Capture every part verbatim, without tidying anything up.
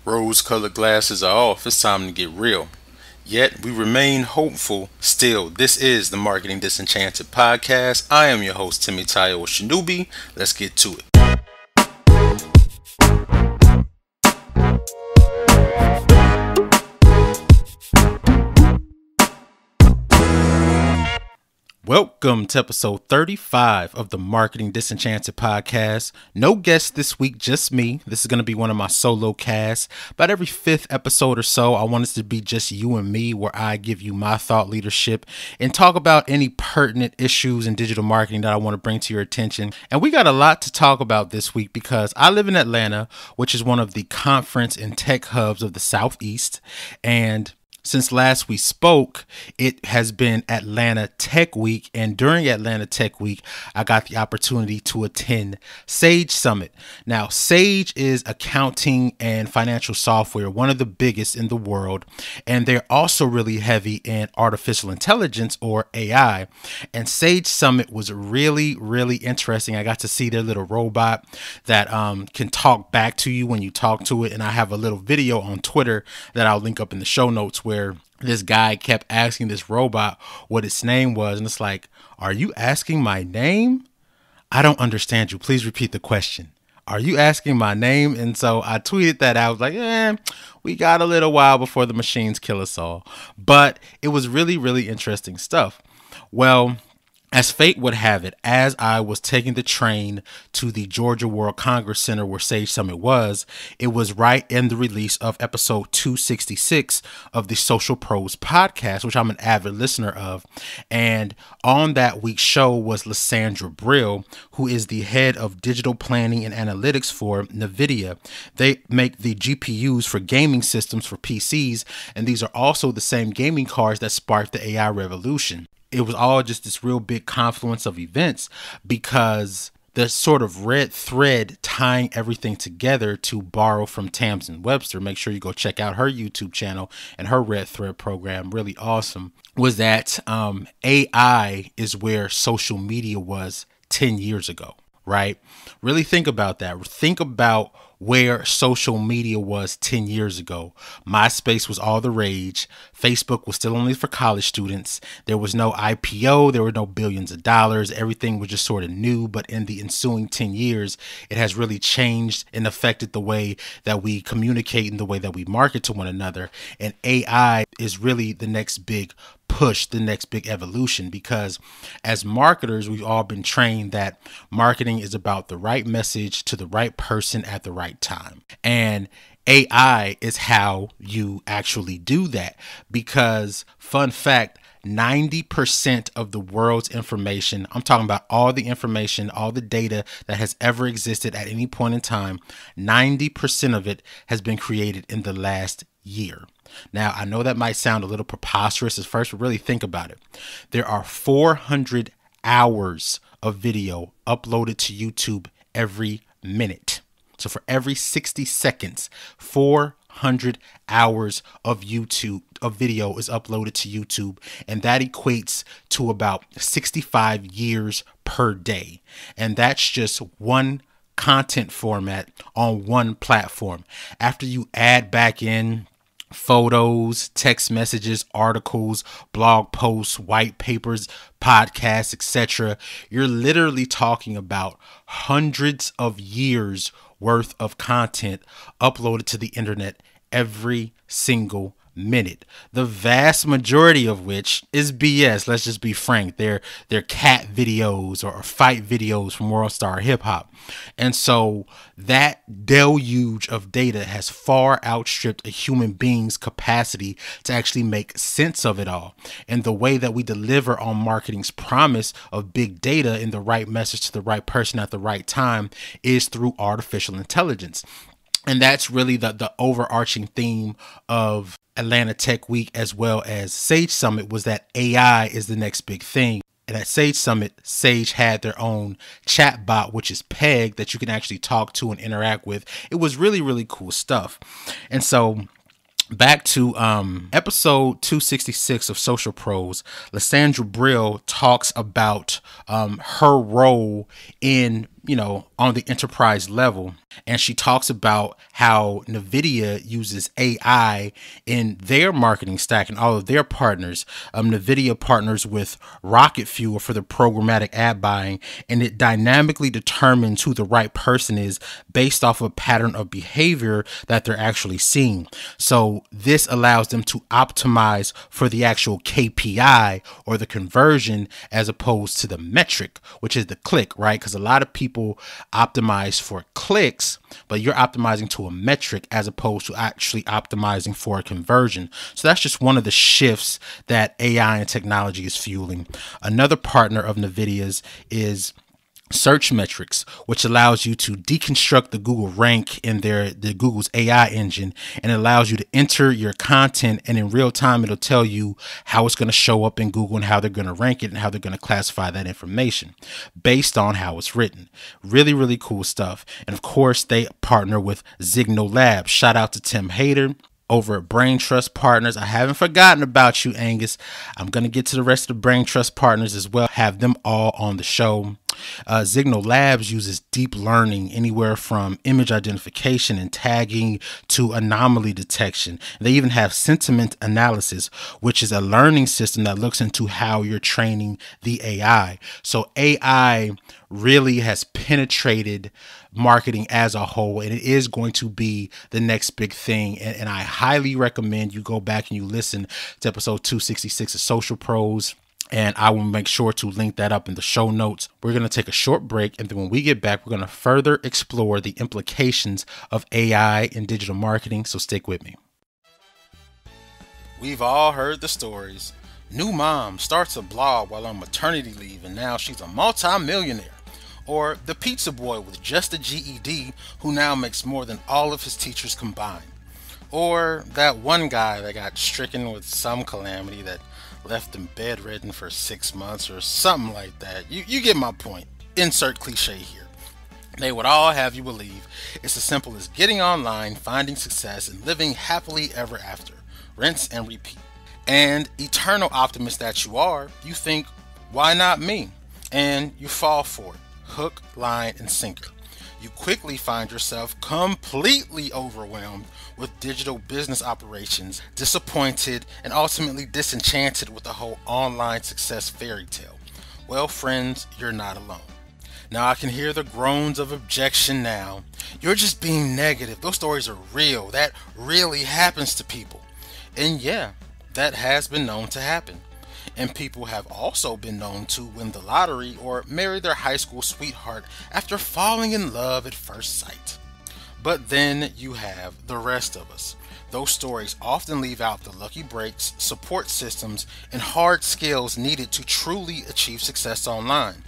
Rose-colored glasses are off. It's time to get real. Yet we remain hopeful still. This is the Marketing Disenchanted podcast. I am your host, Temitayo Osinubi. Let's get to it. Welcome to episode thirty-five of the Marketing Disenchanted podcast. No guests this week, just me. This is going to be one of my solo casts. About every fifth episode or so, I want it to be just you and me, where I give you my thought leadership and talk about any pertinent issues in digital marketing that I want to bring to your attention. And we got a lot to talk about this week because I live in Atlanta, which is one of the conference and tech hubs of the Southeast. And since last we spoke, it has been Atlanta Tech Week, and during Atlanta Tech Week, I got the opportunity to attend Sage Summit. Now, Sage is accounting and financial software, one of the biggest in the world, and they're also really heavy in artificial intelligence, or A I. And Sage Summit was really, really interesting. I got to see their little robot that um, can talk back to you when you talk to it, and I have a little video on Twitter that I'll link up in the show notes where this guy kept asking this robot what its name was. And it's like, are you asking my name? I don't understand you. Please repeat the question. Are you asking my name? And so I tweeted that out. I was like, eh, we got a little while before the machines kill us all. But it was really, really interesting stuff. Well, as fate would have it, as I was taking the train to the Georgia World Congress Center where Sage Summit was, it was right in the release of episode two sixty-six of the Social Pros podcast, which I'm an avid listener of. And on that week's show was Lysandra Brill, who is the head of digital planning and analytics for NVIDIA. They make the G P Us for gaming systems for P Cs, and these are also the same gaming cards that sparked the A I revolution. It was all just this real big confluence of events because the sort of red thread tying everything together, to borrow from Tamsin Webster, make sure you go check out her YouTube channel and her red thread program, really awesome, was that um, A I is where social media was ten years ago, right? Really think about that. Think about where social media was ten years ago. MySpace was all the rage. Facebook was still only for college students. There was no I P O. There were no billions of dollars. Everything was just sort of new. But in the ensuing ten years, it has really changed and affected the way that we communicate and the way that we market to one another. And A I is really the next big push, the next big evolution, because as marketers, we've all been trained that marketing is about the right message to the right person at the right time. And A I is how you actually do that, because fun fact, ninety percent of the world's information, I'm talking about all the information, all the data that has ever existed at any point in time, ninety percent of it has been created in the last year. Now, I know that might sound a little preposterous at first, but really think about it. There are four hundred hours of video uploaded to YouTube every minute. So for every sixty seconds, four hundred hours of YouTube of video is uploaded to YouTube, and that equates to about sixty-five years per day. And that's just one content format on one platform. After you add back in photos, text messages, articles, blog posts, white papers, podcasts, et cetera, you're literally talking about hundreds of years worth of content uploaded to the internet every single minute, the vast majority of which is B S. Let's just be frank. They're they're cat videos or fight videos from World Star Hip Hop. And so that deluge of data has far outstripped a human being's capacity to actually make sense of it all. And the way that we deliver on marketing's promise of big data and the right message to the right person at the right time is through artificial intelligence. And that's really the, the overarching theme of Atlanta Tech Week as well as Sage Summit, was that A I is the next big thing. And at Sage Summit, Sage had their own chat bot, which is Peg, that you can actually talk to and interact with. It was really, really cool stuff. And so back to um, episode two sixty-six of Social Pros, Lysandra Brill talks about um, her role in you know, on the enterprise level. And she talks about how NVIDIA uses A I in their marketing stack and all of their partners. Um, NVIDIA partners with Rocket Fuel for the programmatic ad buying, and it dynamically determines who the right person is based off a pattern of behavior that they're actually seeing. So this allows them to optimize for the actual K P I or the conversion as opposed to the metric, which is the click, right? Because a lot of people optimize for clicks, but you're optimizing to a metric as opposed to actually optimizing for a conversion. So that's just one of the shifts that A I and technology is fueling. Another partner of NVIDIA's is Search Metrics, which allows you to deconstruct the Google rank in their the Google's A I engine, and allows you to enter your content, and in real time it'll tell you how it's going to show up in Google and how they're going to rank it and how they're going to classify that information based on how it's written. Really, really cool stuff. And of course, they partner with Zignal Labs. Shout out to Tim Hayter over at Brain Trust Partners. I haven't forgotten about you, Angus. I'm going to get to the rest of the Brain Trust Partners as well, have them all on the show. Uh, Zignal Labs uses deep learning anywhere from image identification and tagging to anomaly detection. They even have sentiment analysis, which is a learning system that looks into how you're training the A I. So A I really has penetrated marketing as a whole, and it is going to be the next big thing. And, and I highly recommend you go back and you listen to episode two sixty-six of Social Pros. And I will make sure to link that up in the show notes. We're going to take a short break. And then when we get back, we're going to further explore the implications of A I in digital marketing. So stick with me. We've all heard the stories. New mom starts a blog while on maternity leave, and now she's a multi-millionaire. Or the pizza boy with just a G E D who now makes more than all of his teachers combined. Or that one guy that got stricken with some calamity that left him bedridden for six months or something like that. You, you get my point. Insert cliche here. They would all have you believe it's as simple as getting online, finding success, and living happily ever after. Rinse and repeat. And eternal optimist that you are, you think, why not me? And you fall for it. Hook, line, and sinker. You quickly find yourself completely overwhelmed with digital business operations, disappointed, and ultimately disenchanted with the whole online success fairy tale. Well, friends, you're not alone. Now I can hear the groans of objection now. You're just being negative. Those stories are real. That really happens to people. And yeah, that has been known to happen. And people have also been known to win the lottery or marry their high school sweetheart after falling in love at first sight. But then you have the rest of us. Those stories often leave out the lucky breaks, support systems, and hard skills needed to truly achieve success online.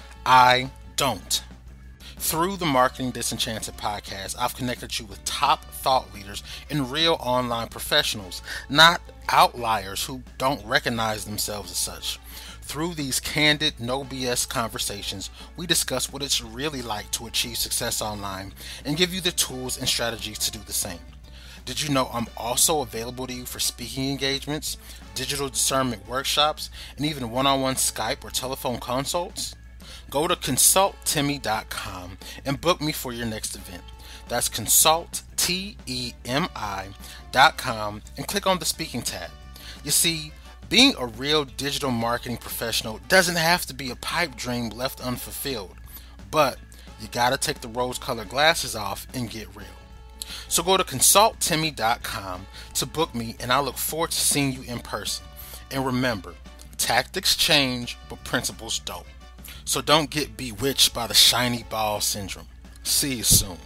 I don't. Through the Marketing Disenchanted podcast, I've connected you with top thought leaders and real online professionals, not outliers who don't recognize themselves as such. Through these candid, no B S conversations, we discuss what it's really like to achieve success online and give you the tools and strategies to do the same. Did you know I'm also available to you for speaking engagements, digital discernment workshops, and even one-on-one Skype or telephone consults? Go to consult temi dot com and book me for your next event. That's consult, T E M I dot com, and click on the speaking tab. You see, being a real digital marketing professional doesn't have to be a pipe dream left unfulfilled, but you gotta take the rose-colored glasses off and get real. So go to consult temi dot com to book me, and I look forward to seeing you in person. And remember, tactics change, but principles don't. So don't get bewitched by the shiny ball syndrome. See you soon.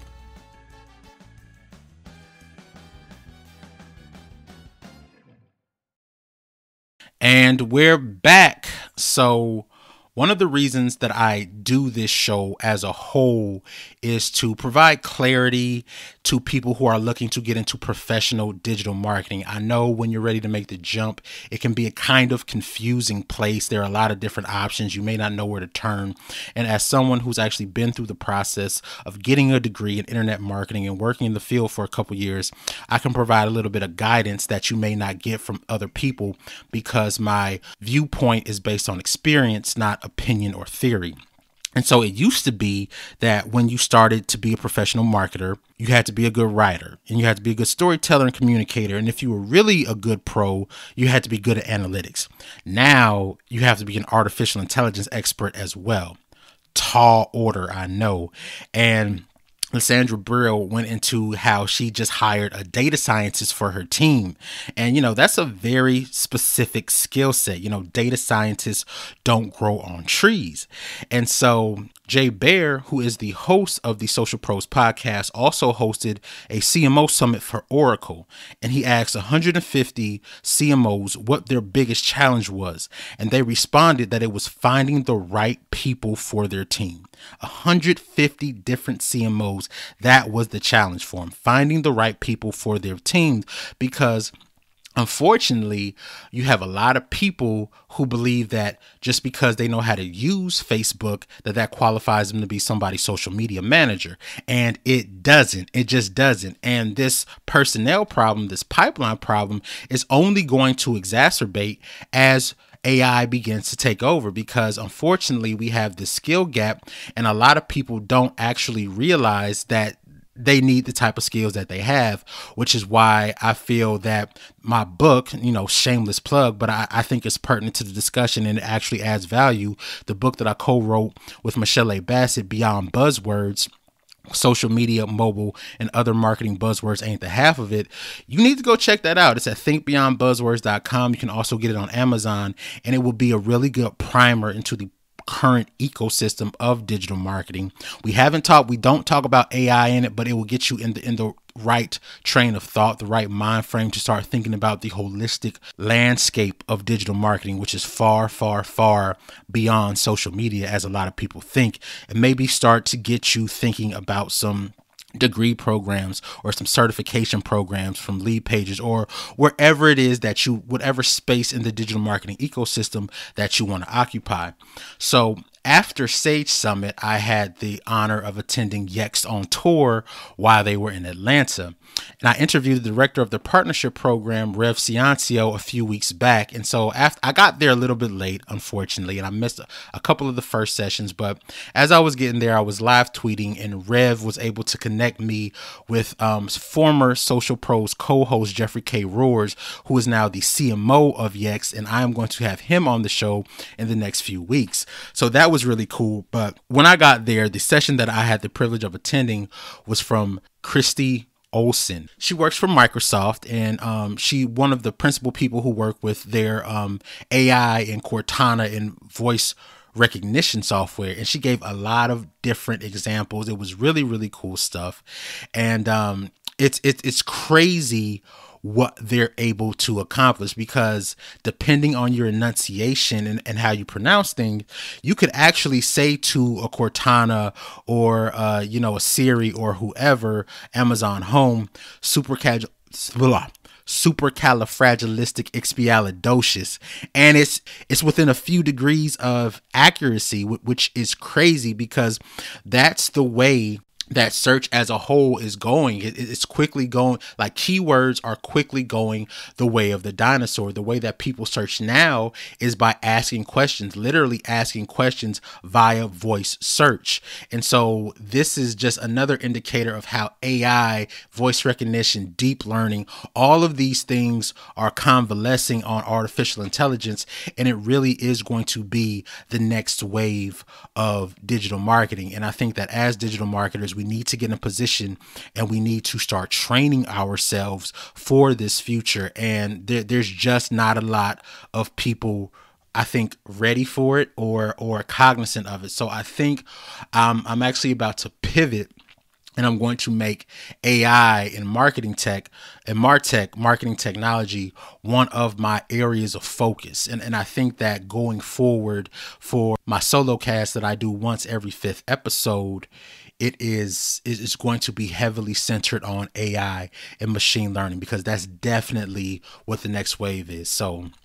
And we're back. So one of the reasons that I do this show as a whole is to provide clarity to people who are looking to get into professional digital marketing. I know when you're ready to make the jump, it can be a kind of confusing place. There are a lot of different options. You may not know where to turn. And as someone who's actually been through the process of getting a degree in internet marketing and working in the field for a couple years, I can provide a little bit of guidance that you may not get from other people because my viewpoint is based on experience, not opinion or theory. And so it used to be that when you started to be a professional marketer, you had to be a good writer and you had to be a good storyteller and communicator. And if you were really a good pro, you had to be good at analytics. Now you have to be an artificial intelligence expert as well. Tall order, I know. And Lysandra Brill went into how she just hired a data scientist for her team. And, you know, that's a very specific skill set. You know, data scientists don't grow on trees. And so Jay Baer, who is the host of the Social Pros podcast, also hosted a C M O summit for Oracle. And he asked one hundred fifty C M Os what their biggest challenge was. And they responded that it was finding the right people for their team. one hundred fifty different C M Os. That was the challenge for them, finding the right people for their team, because unfortunately, you have a lot of people who believe that just because they know how to use Facebook, that that qualifies them to be somebody's social media manager. And it doesn't. It just doesn't. And this personnel problem, this pipeline problem, is only going to exacerbate as A I begins to take over, because unfortunately we have this skill gap, and a lot of people don't actually realize that they need the type of skills that they have, which is why I feel that my book, you know, shameless plug, but I, I think it's pertinent to the discussion and it actually adds value. The book that I co-wrote with Michelle A. Bassett, Beyond Buzzwords, Social Media, Mobile, and Other Marketing Buzzwords Ain't the Half of It. You need to go check that out. It's at think beyond buzzwords dot com. You can also get it on Amazon, and it will be a really good primer into the current ecosystem of digital marketing. We haven't talked, we don't talk about A I in it, but it will get you in the in the right train of thought, the right mind frame to start thinking about the holistic landscape of digital marketing, which is far, far, far beyond social media, as a lot of people think, and maybe start to get you thinking about some degree programs or some certification programs from Lead Pages or wherever it is that you, whatever space in the digital marketing ecosystem that you want to occupy. So after Sage Summit, I had the honor of attending Yext on tour while they were in Atlanta. And I interviewed the director of the partnership program, Rev Ciancio, a few weeks back. And so after I got there a little bit late, unfortunately, and I missed a, a couple of the first sessions. But as I was getting there, I was live tweeting, and Rev was able to connect me with um, former Social Pros co-host Jeffrey K. Roars, who is now the C M O of Yext. And I am going to have him on the show in the next few weeks. So that was really cool. But when I got there, the session that I had the privilege of attending was from Christy Olson. She works for Microsoft, and um, she one of the principal people who work with their um, A I and Cortana and voice recognition software. And she gave a lot of different examples. It was really, really cool stuff. And um, it's, it's, it's crazy what they're able to accomplish, because depending on your enunciation and, and how you pronounce things, you could actually say to a Cortana or, uh, you know, a Siri or whoever, Amazon Home, super casual, supercalifragilisticexpialidocious, and it's it's within a few degrees of accuracy, which is crazy, because that's the way that search as a whole is going. It, it's quickly going, like keywords are quickly going the way of the dinosaur. The way that people search now is by asking questions, literally asking questions via voice search. And so this is just another indicator of how A I, voice recognition, deep learning, all of these things are convalescing on artificial intelligence. And it really is going to be the next wave of digital marketing. And I think that as digital marketers, we need to get in a position and we need to start training ourselves for this future. And there, there's just not a lot of people, I think, ready for it or or cognizant of it. So I think um, I'm actually about to pivot, and I'm going to make A I and marketing tech and MarTech, marketing technology, one of my areas of focus. And, and I think that going forward for my solo cast that I do once every fifth episode, it is is going to be heavily centered on A I and machine learning, because that's definitely what the next wave is. So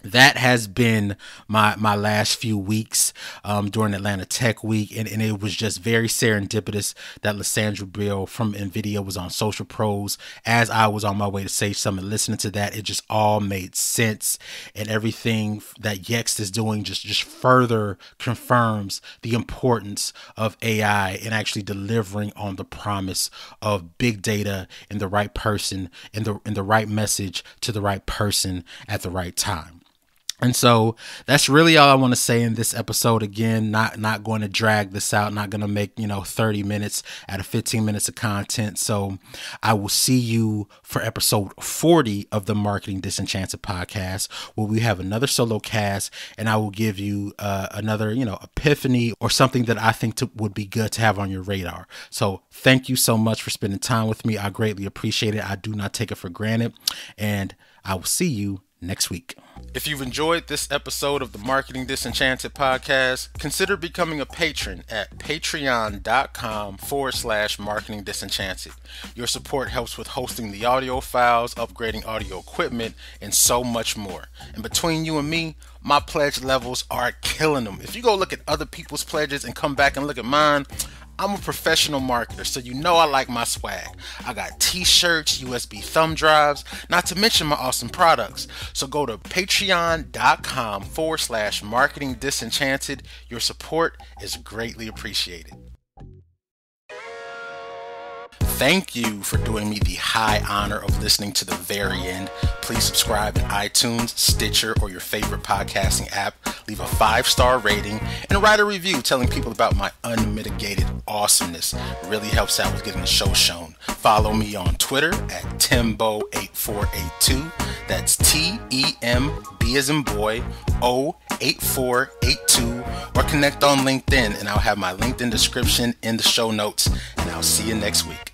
that has been my my last few weeks um, during Atlanta Tech Week, and, and it was just very serendipitous that Lysandra Bill from NVIDIA was on Social Pros as I was on my way to Sage Summit. Listening to that, it just all made sense, and everything that Yext is doing just just further confirms the importance of A I and actually delivering on the promise of big data in the right person, in the in the right message to the right person at the right time. And so that's really all I want to say in this episode. Again, not not going to drag this out, not going to make, you know, thirty minutes out of fifteen minutes of content. So I will see you for episode forty of the Marketing Disenchanted podcast, where we have another solo cast, and I will give you uh, another, you know, epiphany or something that I think to, would be good to have on your radar. So thank you so much for spending time with me. I greatly appreciate it. I do not take it for granted, and I will see you next week. If you've enjoyed this episode of the Marketing Disenchanted podcast, consider becoming a patron at patreon.com forward slash marketing disenchanted. Your support helps with hosting the audio files, upgrading audio equipment, and so much more. And between you and me, my pledge levels are killing them. If you go look at other people's pledges and come back and look at mine, I'm a professional marketer, so you know I like my swag. I got t-shirts, U S B thumb drives, not to mention my awesome products. So go to patreon.com forward slash marketing disenchanted. Your support is greatly appreciated. Thank you for doing me the high honor of listening to the very end. Please subscribe in iTunes, Stitcher, or your favorite podcasting app. Leave a five-star rating and write a review telling people about my unmitigated awesomeness. It really helps out with getting the show shown. Follow me on Twitter at Tembo eight four eight two. That's T E M B as in boy, O eight four eight two. Or connect on LinkedIn, and I'll have my LinkedIn description in the show notes. And I'll see you next week.